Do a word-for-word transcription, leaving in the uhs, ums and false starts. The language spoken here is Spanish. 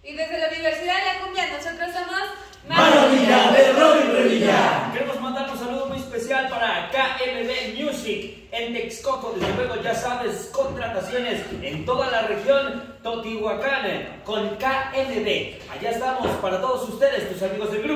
Y desde la Universidad de la Cumbia nosotros somos Maravilla de Robin Revilla. Queremos mandar un saludo muy especial para K M B Music en Texcoco, desde luego ya sabes, contrataciones en toda la región Totihuacán con K M B. Allá estamos para todos ustedes, tus amigos del grupo.